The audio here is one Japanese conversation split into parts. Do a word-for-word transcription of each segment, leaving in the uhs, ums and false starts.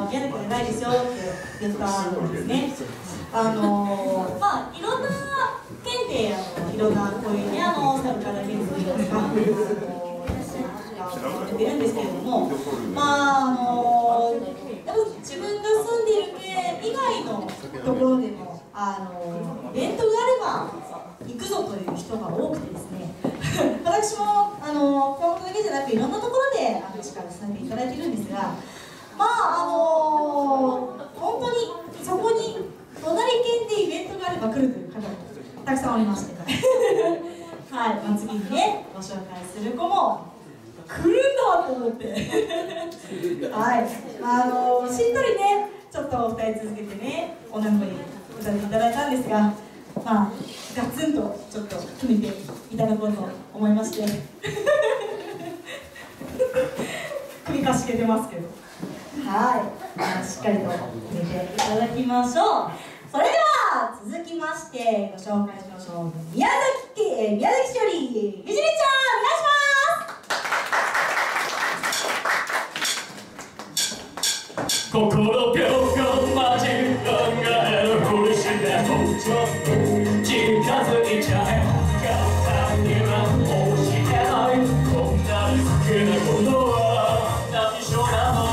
宮崎じゃないですよって言ったんですね。あのー、まあいろんな県であのいろんなこういうねあのサルカラ県といいますか。出るんですけれども、まああのやっぱ自分が住んでいる県以外のところでもあのイベントがあれば行くぞという人が多くてですね私もあの熊本だけじゃなくいろんなところであの力をさせていただいているんですが、まああの本当にそこに隣県でイベントがあれば来るという方もたくさんおりましてはい、まあ、次にねご紹介する子も来るんだと思ってはい、あのしっとりねちょっとお二人続けてねお名前歌っていただいたんですが、まあガツンとちょっと決めていただこうと思いまして首かしげてますけど、はい、まあ、しっかりと決めていただきましょう。それでは続きましてご紹介しましょう。宮崎県宮崎市よりゆじりちゃんお願いします。 心ぴょうぴょう待ち考えるふりしてもうちょっと近づいちゃえ簡単には教えないこんなに好きなことは何しょなの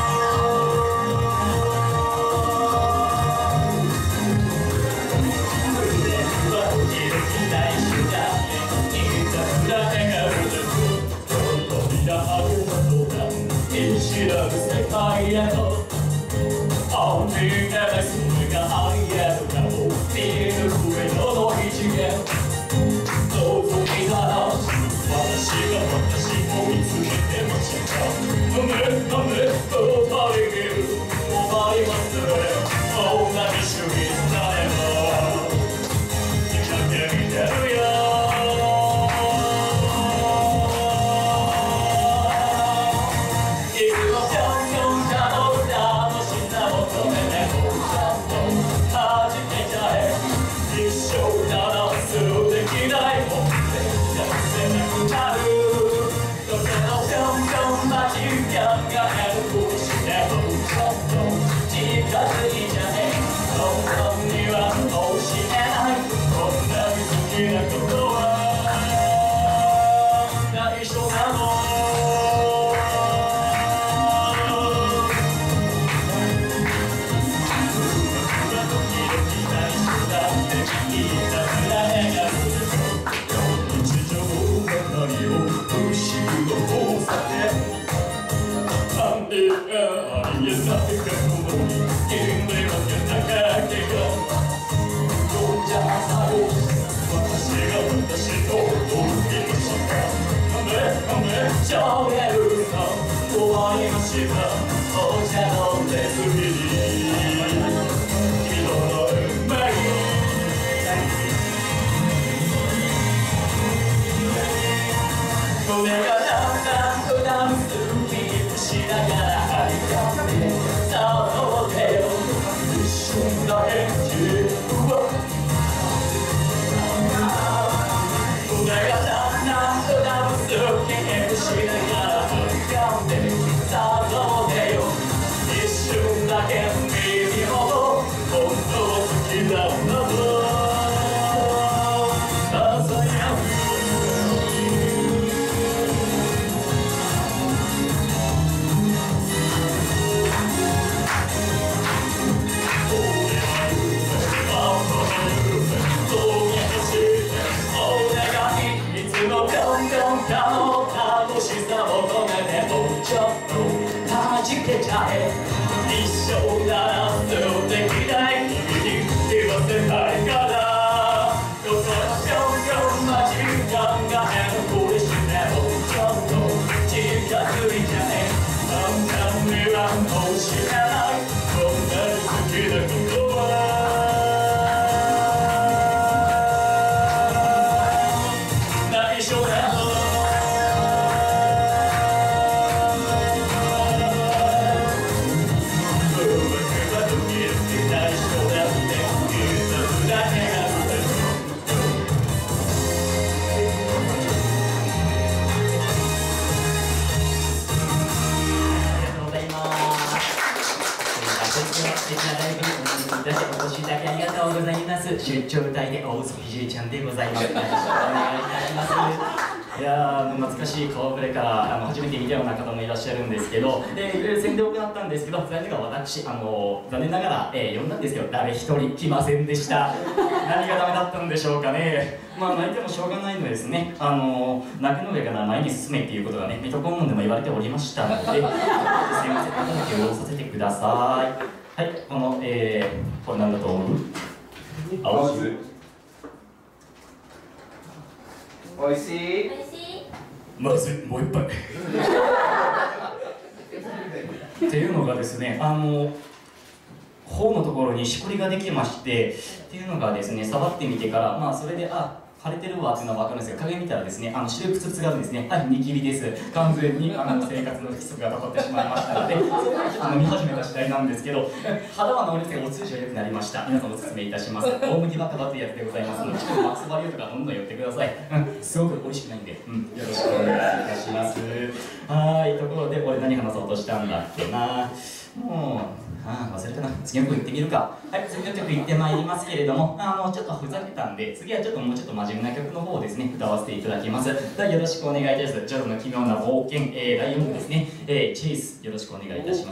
胸はできないしだねいたずら笑顔で扉開けた途端見知らぬ世界へと本気でそれがありえるかも見える上の一元覗いたら私が私を見つけてました飲め飲めとたりげる思います同じ主義になれば見かけ見てるよはい、 素敵なライブにお招きいたしお越しいただきありがとうございます。出張歌いで大嘘ひじりちゃんでございます。よろしくお願いいたします。いやー、懐かしい顔ぶれからあの初めて見たような方もいらっしゃるんですけど、でいろいろ宣伝を行ったんですけど、残念ながら私、あの残念ながら、えー、呼んだんですけど、誰一人来ませんでした。何がダメだったんでしょうかね。まあ泣いてもしょうがないのですね。あの泣くの上から前に進めっていうことがね、水戸黄門でも言われておりましたので、すいません、後だけ応募させてください。はい、この、えー、これなんだと思う？青汁。 おいしい。 まずもう一杯。っていうのがですね、あの頬のところにしこりができましてっていうのがですね、触ってみてからまあそれであ腫れてるわっていうのは分かるんですが、影見たらですね、あの視力つがあるんですね。はい、ニキビです。完全にあの生活の不規則がたまってしまいましたので、そこからちょっと飲み始めた次第なんですけど、肌は治りですがお通じは良くなりました。皆さんお勧めいたします。大麦バカバというやつでございますので、ちょっとマックスバリューとかどんどん寄ってください。うん、すごく美味しくないんで、うん、よろしくお願いいたします。はい、ところで俺何話そうとしたんだっけな。もうああ忘れたな。次の曲行ってみるか。はい、次の曲行ってまいりますけれども、あのちょっとふざけたんで、次はちょっともうちょっと真面目な曲の方をですね、歌わせていただきます。ではよろしくお願いいたします。ジョロの奇妙な冒険、えー、だいよん部ですね、えー、チェイス、よろしくお願いいたします。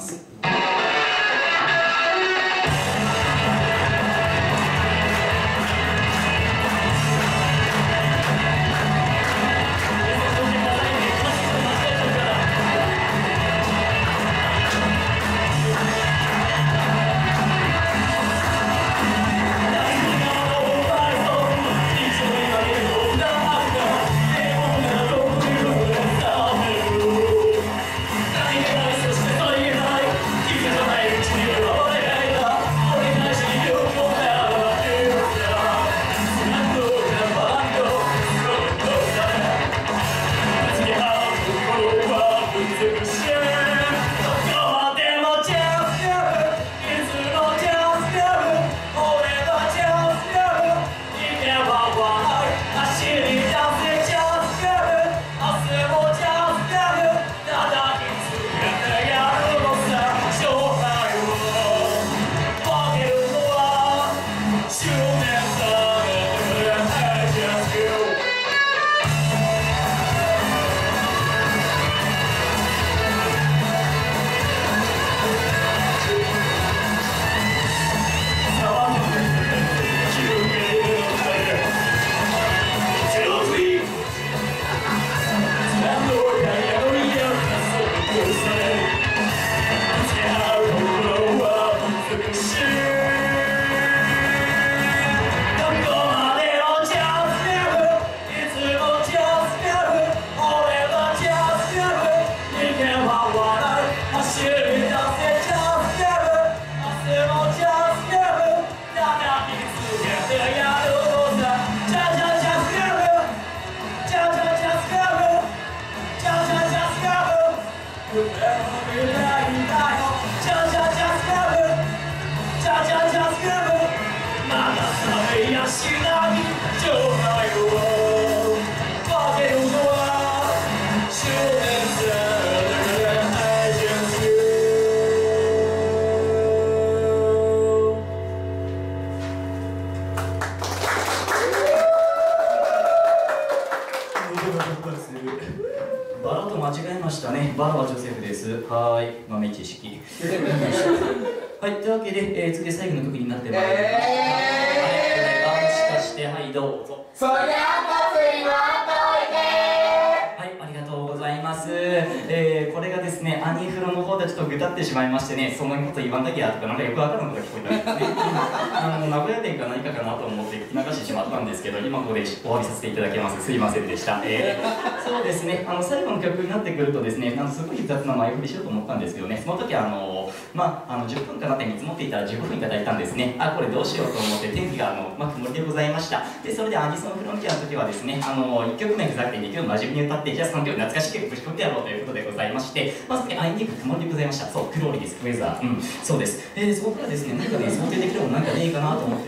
バラと間違えましたね。バラはジョセフです。はい、豆知識。はい、というわけで、えー、次で最後の曲になってまいりました。えー、はい、もしかして、はい、どうぞ。 そりゃ祭りはといて。 はい、ありがとうございます。えー、これがですね、アニフロの方でちょっとぐたってしまいましてね、そのこと言わんだけやとか、なんかよくわからんことが聞こえたんですね。あの名古屋弁か何かかなと思って聞き流してしまったんですけど、今ここで終わりさせていただきます。すいませんでした。えー、そうですね、あの最後の曲になってくるとですね、なんかすごい雑な前振りしようと思ったんですけどね、その時あの、まあ、あのじゅっぷんかなって見積もっていたらじゅうごふんいただいたんですね。あ、これどうしようと思って天気があの、まあ、曇りでございました。で、それでアニソンフロンティアの時はですね、あのいっきょくめふざけてにきょく真面目に歌って、じゃあさんきょく懐かしい曲ぶち込んでやろうということでございまして、まあ、そこにあいにく曇りでございました。そう、クローリーです、ウェザー。うん、そうです。えー、そこからですね、何かね、想定できるものなんかねえかなと思ってですね、あの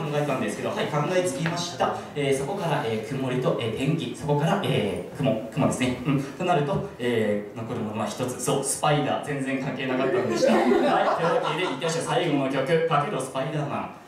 えたんですけど、はい、考えつきました。えー、そこから、えー、曇りと、えー、天気、そこから、えー、雲、雲ですね。うん、となると、えー、残るものは一つ、そう、スパイダー、全然関係なかったんでした。はい、というわけで、いってらっしゃい、最後の曲、かけろスパイダーマン。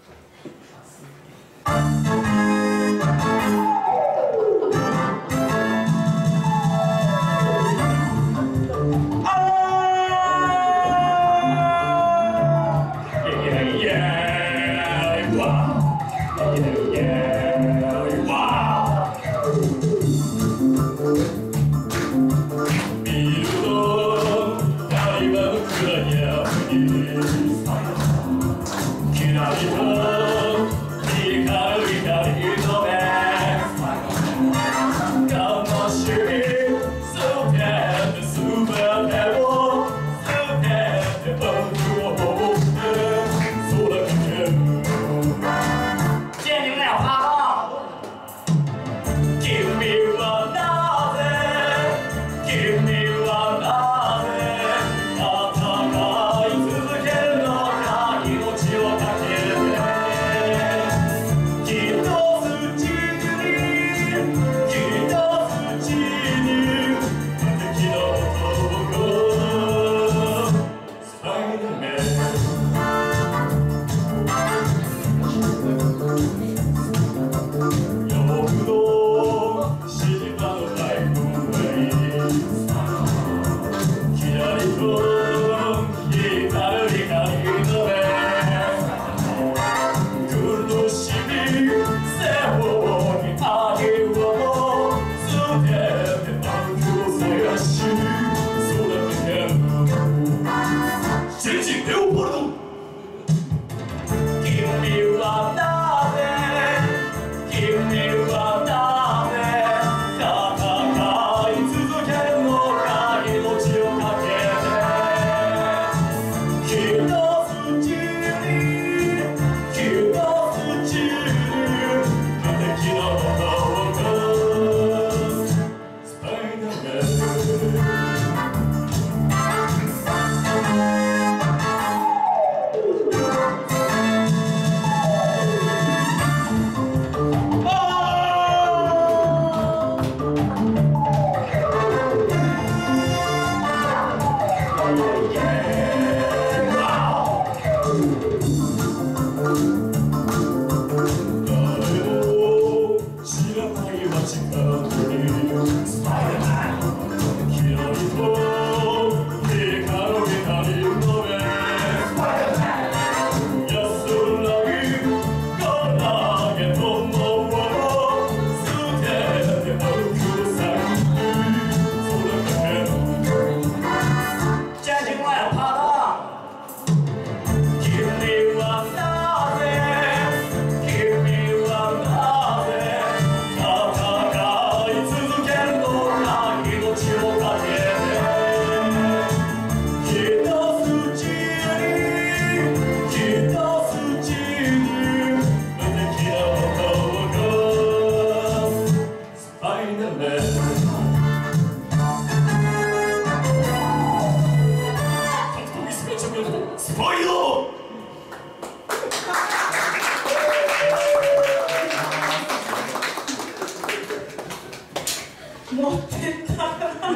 持ってったな持ってったな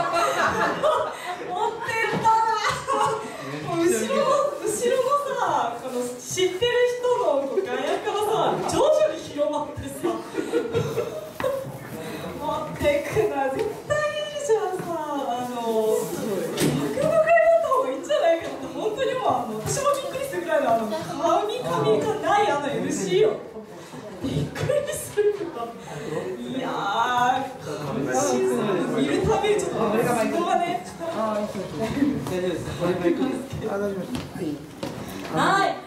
後ろの後ろのさこの知ってる人の外野からさ徐々に広まってさ持ってくな絶対いいじゃんさあの落語会だった方がいいんじゃないかなって本当にもうあの私もびっくりするぐらいのあの髪髪がないあの エルシー よびっくりするいやー見るたびにちょっとそこがねはい